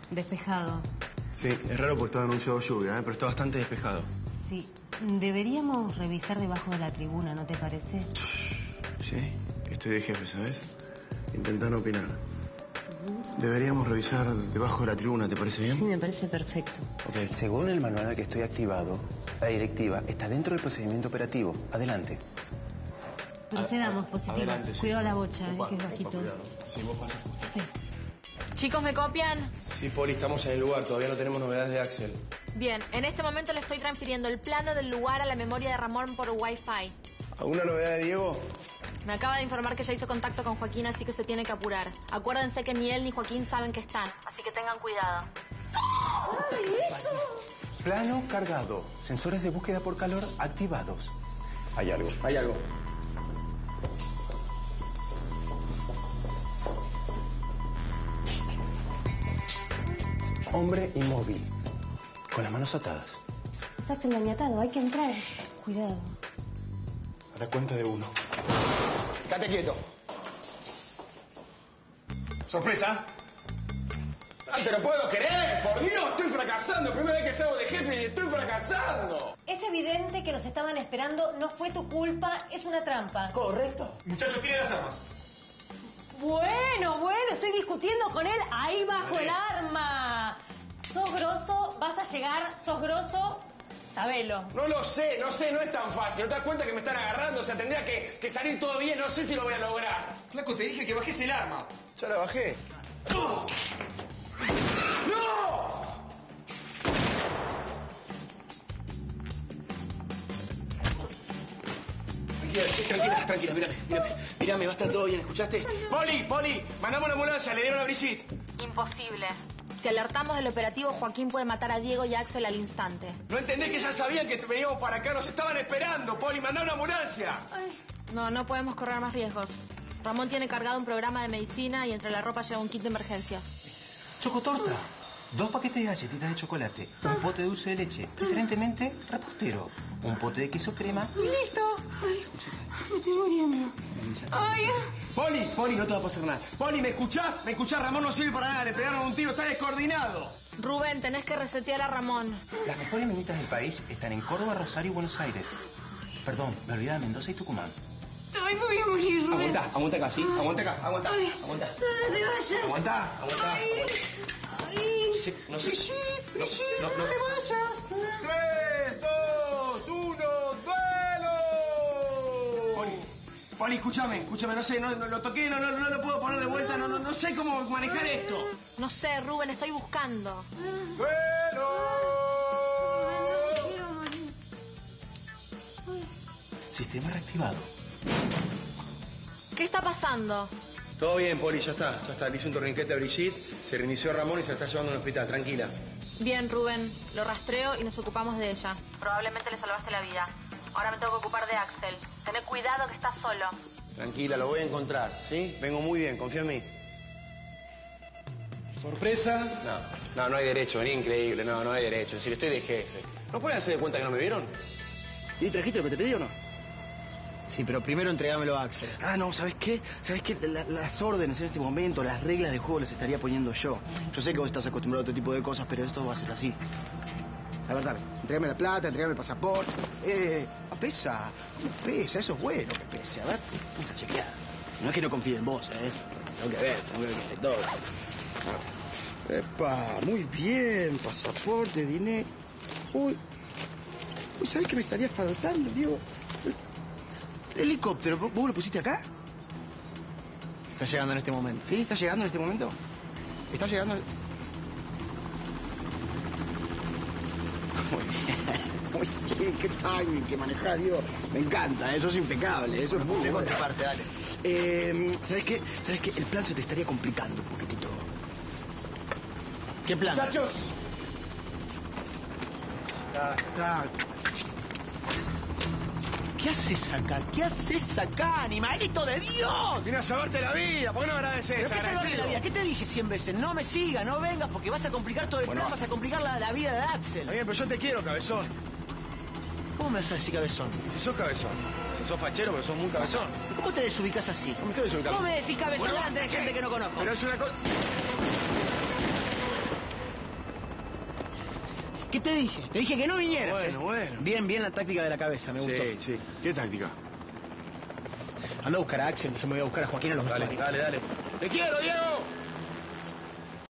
Despejado. Sí, es raro porque está anunciado lluvia, pero está bastante despejado. Sí. Deberíamos revisar debajo de la tribuna, ¿no te parece? Sí, estoy de jefe, ¿sabes? Intentá no opinar. Deberíamos revisar debajo de la tribuna, ¿te parece bien? Sí, me parece perfecto. Ok. Según el manual al que estoy activado, la directiva está dentro del procedimiento operativo. Adelante. Procedamos, positivo. Adelante, sí. Cuidado la bocha, Opa, que es opa, bajito. cuidado. Sí, vos pasas. Sí. Chicos, ¿me copian? Sí, Poli, estamos en el lugar. Todavía no tenemos novedades de Axel. Bien, en este momento le estoy transfiriendo el plano del lugar a la memoria de Ramón por Wi-Fi. ¿Alguna novedad de Diego? Me acaba de informar que ya hizo contacto con Joaquín, así que se tiene que apurar. Acuérdense que ni él ni Joaquín saben que están, así que tengan cuidado. ¡Ay, eso! Plano cargado. Sensores de búsqueda por calor activados. Hay algo. Hay algo. Hombre inmóvil. Con las manos atadas. Saca el maniatado, hay que entrar. Cuidado. A la cuenta de 1. Quédate quieto. ¿Sorpresa? ¡Ah, te lo puedo creer! ¡Por Dios! ¡Estoy fracasando! Primera vez que salgo de jefe y estoy fracasando. Es evidente que nos estaban esperando, no fue tu culpa, es una trampa. Correcto. Muchachos, tienen las armas. Bueno, estoy discutiendo con él ahí bajo el arma. Sos grosso, vas a llegar, sos grosso, sabelo. No lo sé, no es tan fácil. ¿No te das cuenta que me están agarrando? O sea, tendría que salir todo bien. No sé si lo voy a lograr. Flaco, te dije que bajes el arma. Ya la bajé. ¡No! ¡No! Tranquila, mírame, va a estar todo bien, ¿escuchaste? Poli, mandame una ambulancia, le dieron a Brigitte. Imposible. Si alertamos del operativo, Joaquín puede matar a Diego y a Axel al instante. ¿No entendés que ya sabían que veníamos para acá? Nos estaban esperando, Poli, mandá una ambulancia. No podemos correr más riesgos. Ramón tiene cargado un programa de medicina y entre la ropa lleva un kit de emergencias. Chocotorta. 2 paquetes de galletitas de chocolate. Un pote de dulce de leche. Preferentemente repostero. Un pote de queso crema. Y listo. Ay, me estoy muriendo. Ay. Poli, no te va a pasar nada. Poli, ¿me escuchás? Ramón no sirve para nada. Le pegaron un tiro, está descoordinado. Rubén, tenés que resetear a Ramón. Las mejores menitas del país están en Córdoba, Rosario y Buenos Aires. Perdón, me olvidé de Mendoza y Tucumán. Ay, me voy a morir, Rubén. Aguanta acá, ¿sí? Aguanta acá. No te vayas. Aguanta. Ay. No sé. Brigitte, no te vayas. 3, 2, 1, ¡duelo! Poli, escúchame, no sé, no lo toqué, no lo puedo poner de vuelta, no sé cómo manejar esto. No sé, Rubén, estoy buscando. ¡Duelo! Sistema reactivado. ¿Qué está pasando? Todo bien, Poli, ya está. Le hice un torniquete a Brigitte, se reinició Ramón y se la está llevando a un hospital. Tranquila. Bien, Rubén. Lo rastreo y nos ocupamos de ella. Probablemente le salvaste la vida. Ahora me tengo que ocupar de Axel. Tené cuidado que estás solo. Tranquila, lo voy a encontrar, ¿sí? Vengo muy bien, confía en mí. ¿Sorpresa? No hay derecho, venía increíble. No hay derecho. En serio, estoy de jefe. ¿No pueden hacer de cuenta que no me vieron? ¿Y trajiste lo que te pedí o no? Sí, pero primero entregámelo a Axel. Ah, no, ¿sabes qué? Las órdenes en este momento, las reglas de juego las estaría poniendo yo. Yo sé que vos estás acostumbrado a otro tipo de cosas, pero esto va a ser así. A ver, dame. Entrégame la plata, entrégame el pasaporte. Pesa, eso es bueno que pese. A ver, vamos a chequear. No es que no confíe en vos, Tengo que ver todo. Epa, muy bien. Pasaporte, dinero. Uy, ¿sabés qué me estaría faltando, Diego? Helicóptero, ¿vos lo pusiste acá? Está llegando en este momento. ¿Sí? ¿Está llegando en este momento? ¿Está llegando? Muy bien, qué timing que manejás, Diego. Me encanta, eso es impecable, eso es muy bueno. Parte, dale. ¿Sabes qué? El plan se te estaría complicando un poquitito. ¿Qué plan? ¡Muchachos! Está. ¿Qué haces acá, animalito de Dios? Vine a salvarte la vida, ¿por qué no agradeces? ¿Pero qué salvarme la vida? ¿Qué te dije 100 veces? No me sigas, no vengas, porque vas a complicar todo el plan, vas a complicar la vida de Axel. Está bien, pero yo te quiero, cabezón. ¿Cómo me vas a decir cabezón? Si sos cabezón. Si sos fachero, pero sos muy cabezón. ¿Cómo te desubicas así? ¿Cómo te desubicas? ¿Cómo me decís cabezón delante de gente que no conozco? Pero es una cosa... ¿Qué te dije? Te dije que no vinieras. Bueno. Bien la táctica de la cabeza, me gustó. Sí. ¿Qué táctica? Anda a buscar a Axel, yo me voy a buscar a Joaquín a los Dale. ¡Te quiero, Diego!